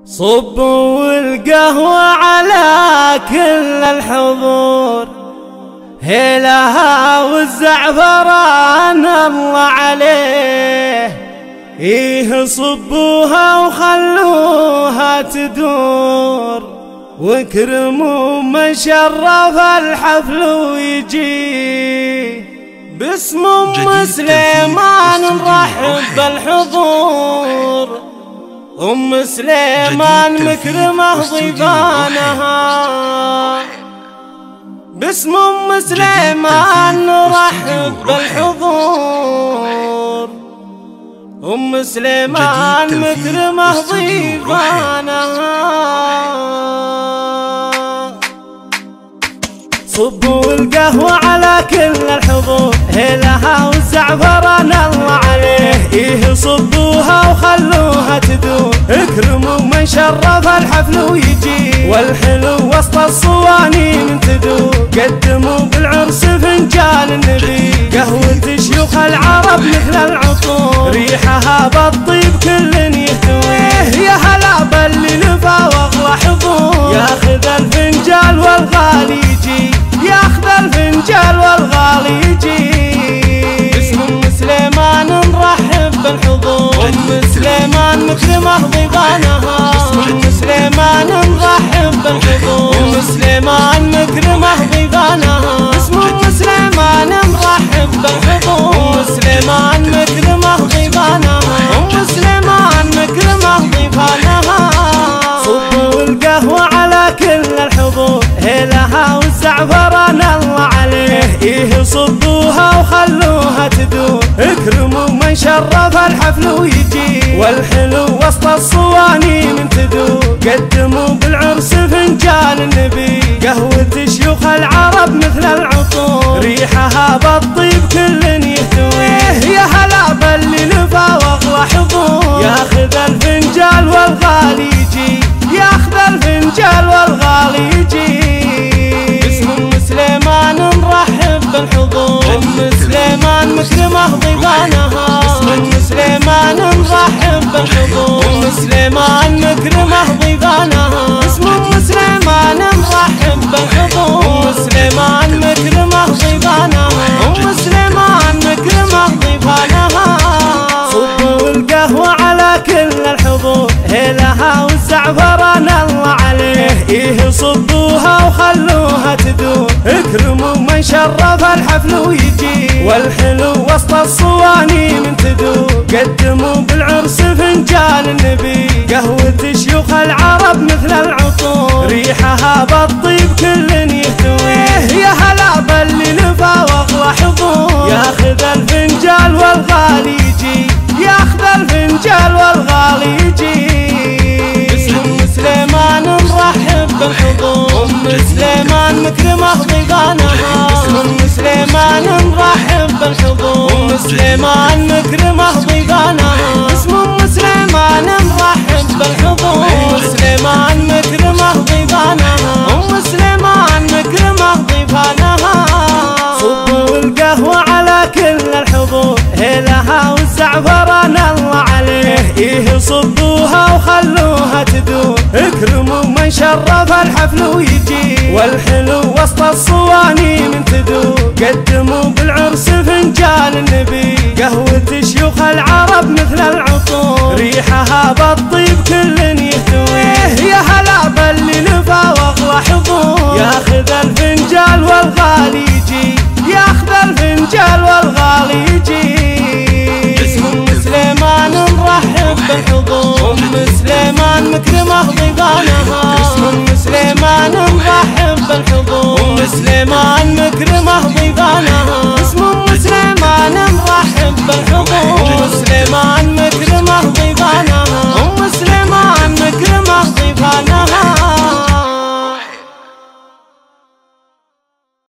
صبوا القهوة على كل الحضور، هيلها والزعفران الله عليه. إيه صبوها وخلوها تدور، واكرموا من شرف الحفل ويجي. باسم ام سليمان نرحب بالحضور، ام سليمان مكرمه ضيفانها. باسم ام سليمان نرحب بالحضور، ام سليمان مكرمه ضيفانها. صبوا القهوة على كل الحضور، هيلها والزعفران الله عليه. إيه صبوها وخلوها تدور، اكرموا من شرف الحفل ويجي. والحلو وسط الصواني من تدور، قدموا بالعرس فنجان النبي. قهوة شيوخ العرب مثل العطور، ريحها بالطيب كل يهتويه. يا هلا باللي لفا واغلى حضور، ياخذ الفنجال والغالي يجي، ياخذ الفنجال والغالي يجي. باسم ام سليمان نرحب بالحضور، ام سليمان مكرمه ضيفانها. باسم ام سليمان نرحب بالحضور، ام سليمان مكرمه ضيفانها. باسم ام سليمان نرحب بالحضور، ام سليمان مكرمه ضيفانها. ام سليمان مكرمه ضيفانها. صبوا القهوة على كل الحضور، هيلها والزعفران الله عليه. إيه صبوها وخلوها تدور، اكرموا من شرف الحفل ويجي. والحلو وسط الصواني من تدور، قدموا بالعرس فنجان النبي. قهوة شيوخ العرب مثل العطور، ريحها بالطيب كل يهتويه. يا هلا باللي لفا واغلى حضور، ياخذ الفنجال والغالي يجي، ياخذ الفنجال والغالي يجي. باسم ام سليمان نرحب بالحضور، ام سليمان مكرمه ضيفانها. باسم ام سليمان نرحب بالحضور، ام سليمان مكرمه ضيفانها. باسم ام سليمان نرحب بالحضور، ام سليمان مكرمه ضيفانها. ام سليمان مكرمه ضيفانها. صبوا القهوة على كل الحضور، هيلها والزعفران الله عليه. إيه صبوها وخلوها تدور، اكرموا من شرف الحفل ويجي. والحلو وسط الصواني من تدور، قدموا بالعرس فنجان النبي. قهوة شيوخ العرب مثل العطور، ريحها بالطيب كل يهتويه. يا هلا باللي لفا واغلى حضور، ياخذ الفنجال والغالي يجي، ياخذ الفنجال والغالي يجي. باسم ام سليمان نرحب بالحضور، ام سليمان مكرمه ضيفانها. باسم ام سليمان نرحب بالحضور، ام سليمان مكرمه ضيفانها. باسم ام سليمان نرحب بالحضور، ام سليمان مكرمه ضيفانها. ام سليمان مكرمه ضيفانها. صبوا القهوة على كل الحضور، هيلها والزعفران الله عليه. إيه صبوها وخلوها تدور، اكرموا من شرف الحفل ويجي. والحلو وسط الصواني من تدور، قدموا بالعرس فنجان النبي. قهوة شيوخ العرب مثل العطور، ريحها بالطيب كل يهتويه. يا هلا باللي لفا واغلى حضور، ياخذ الفنجال والغالي يجي، ياخذ الفنجال والغالي يجي. باسم ام سليمان نرحب بالحضور، ام سليمان مكرمه ضيفانها. باسم ام سليمان نرحب بالحضور، ام سليمان مكرمه ضيفانها.